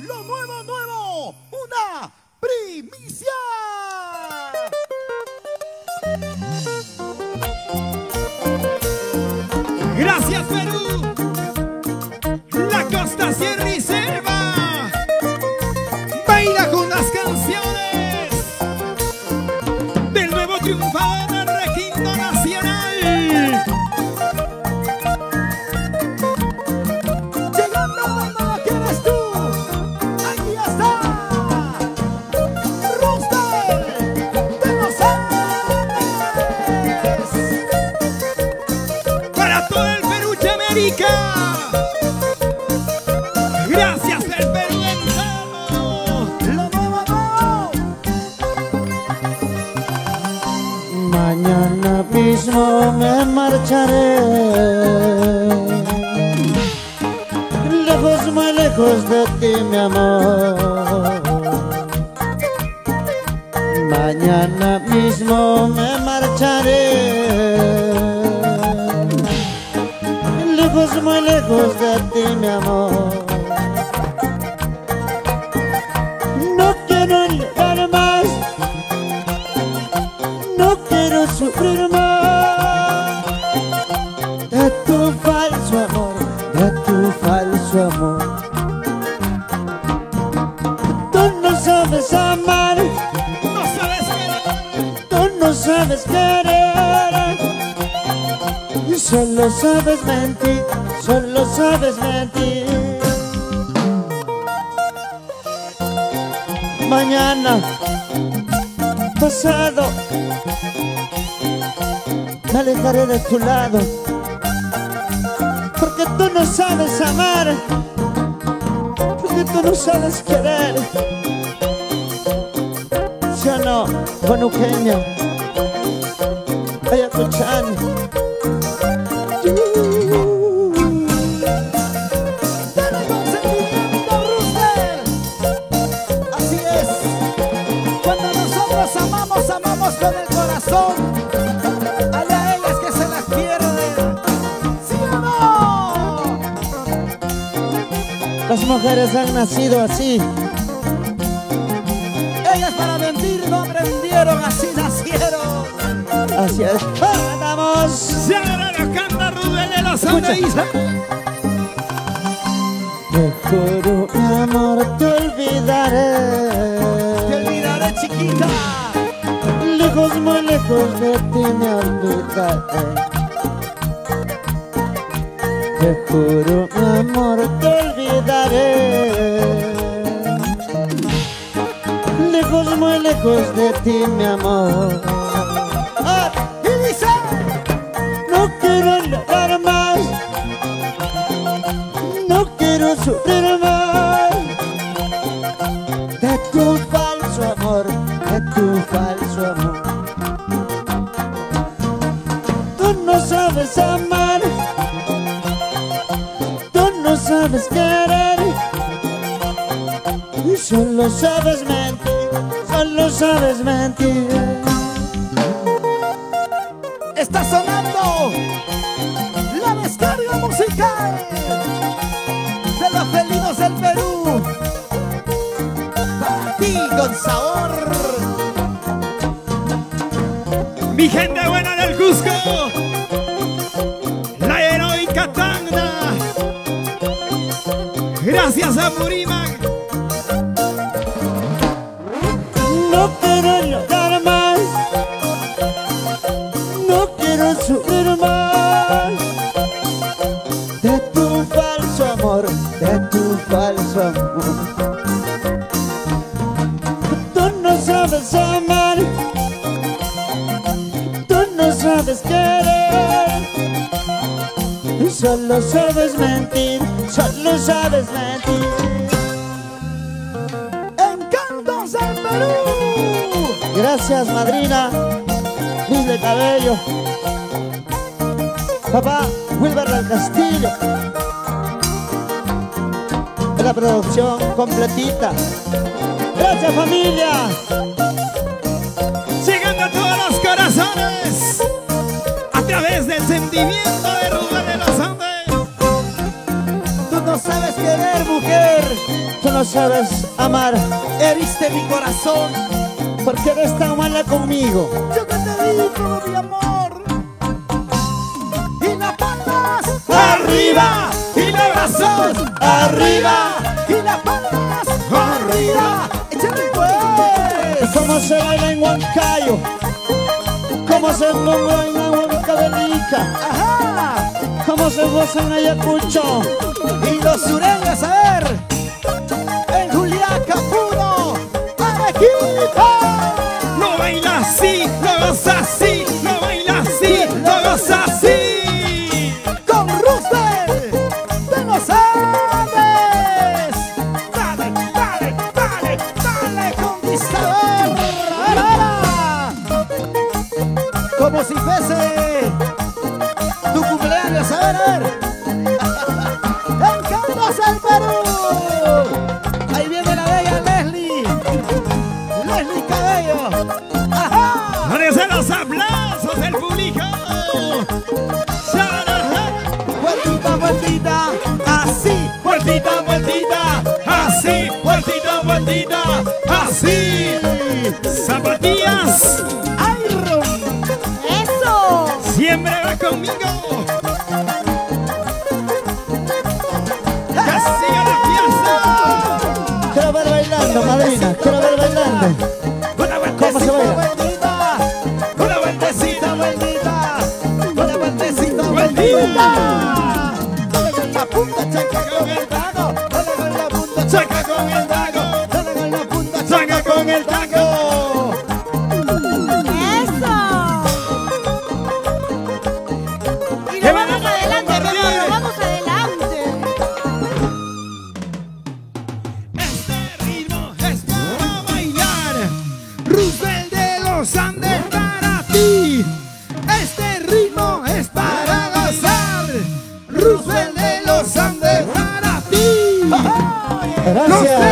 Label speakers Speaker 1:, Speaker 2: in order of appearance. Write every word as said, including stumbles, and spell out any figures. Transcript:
Speaker 1: lo nuevo, nuevo, una primicia.
Speaker 2: Gracias, Perú, la costa, sierra y selva. Baila con las canciones del nuevo triunfador del requinto nacional.
Speaker 1: Llegando donde lo quieres tú, aquí está Roster de los Andes.
Speaker 2: Para todo el Perú y América. Gracias, el Perú entero.
Speaker 1: Lo nuevo, nuevo.
Speaker 3: Mañana mismo me marcharé, lejos, muy lejos de ti, mi amor. Mañana mismo me marcharé, lejos, muy lejos de ti, mi amor. No quiero llegar más, no quiero sufrir más de tu falso amor, de tu falso amor. Tú no sabes amar,
Speaker 2: No sabes querer.
Speaker 3: tú no sabes querer, y solo sabes mentir, solo sabes mentir. Mañana, pasado, me alejaré de tu lado, porque tú no sabes amar, porque tú no sabes querer. ¿Sí o no, Juanuqueña? Ayacuchán.
Speaker 1: Dale consentimiento, Roster. Así es. Cuando nosotros amamos, amamos con el corazón. Allá ellas que se las pierden. ¿Sí o no?
Speaker 3: Las mujeres han nacido así.
Speaker 1: Ellas para mentir no aprendieron, así nacieron.
Speaker 3: Así es. ¡Vamos!
Speaker 2: Se ahora lo canta Rubén de los Andes.
Speaker 3: Te juro, mi amor, te olvidaré.
Speaker 1: Te olvidaré, chiquita.
Speaker 3: Lejos, muy lejos de ti me olvidaré. Te juro, mi amor, te olvidaré. Lejos, muy lejos de ti, mi amor.
Speaker 1: Ah, y dice,
Speaker 3: No quiero llorar más, no quiero sufrir más de tu falso amor, de tu falso amor. Tú no sabes amar, tú no sabes querer, y solo sabes mentir, solo sabes mentir.
Speaker 1: está sonando la descarga musical de los felinos del Perú. Para ti con sabor.
Speaker 2: Mi gente buena del Cusco, la heroica Tacna. Gracias a Purímac.
Speaker 3: No quiero llorar más, no quiero sufrir más de tu falso amor, de tu falso amor. Tú no sabes amar, tú no sabes querer, y solo sabes mentir, solo sabes mentir.
Speaker 1: Encantos del Perú.
Speaker 3: Gracias, madrina Liz de Cabello, papá Wilber del Castillo, de la producción completita. Gracias, familia.
Speaker 2: Llegando a todos los corazones a través del sentimiento de Rubén de los Andes.
Speaker 1: Tú no sabes querer, mujer.
Speaker 3: Tú no sabes amar.
Speaker 1: Heriste mi corazón.
Speaker 3: ¿Por qué eres tan mala conmigo?
Speaker 1: Yo que te digo, mi amor. Y las palmas
Speaker 2: arriba y los brazos
Speaker 1: arriba. Y las palmas arriba. Échale pues.
Speaker 3: ¿Cómo se baila en Huancayo? ¿Cómo se pongo en la Huancavelica?
Speaker 1: Ajá.
Speaker 3: ¿Cómo se goza en Ayacucho?
Speaker 1: Y los sureños, a ver. En Juliaca, puro Arequipa.
Speaker 2: No baila así, no goza así, no baila así, no goza así.
Speaker 1: Con Roosevelt de los Andes. Dale, dale, dale, dale, conquistador. Ahora, como si fuese tu cumpleaños, a ver, a ver. En Candas, el Perú. Ahí viene la bella Leslie. Leslie Cabello. Ajá.
Speaker 2: Parece los aplausos del público.
Speaker 1: Vueltita, vueltita, así.
Speaker 2: Vueltita, vueltita, así, vueltita, vueltita, así. Zapatillas,
Speaker 1: Iron.
Speaker 4: ¡Eso!
Speaker 2: siempre va conmigo. Que siga la fiesta.
Speaker 3: Quiero ver bailando, madrina. Quiero ver bailando.
Speaker 2: Una
Speaker 3: ¿Cómo se baila?
Speaker 1: Vueltita,
Speaker 2: Una vueltecita,
Speaker 1: vueltita, una vueltecita,
Speaker 2: vueltita.
Speaker 1: Dale con la punta, checa con el taco. Dale con la punta,
Speaker 2: Saca con el taco,
Speaker 1: dale con la punta,
Speaker 2: saca con el taco.
Speaker 4: ¡Eso! Y
Speaker 2: ¡Que
Speaker 4: nos vamos
Speaker 2: venga
Speaker 4: adelante,
Speaker 2: la
Speaker 4: mi amor,
Speaker 2: bombardier!
Speaker 4: nos vamos adelante.
Speaker 2: Este ritmo es para bailar. Roosevelt de los Andes para ti. Este ritmo es para gozar. Roosevelt de los Andes para ti.
Speaker 3: Gracias.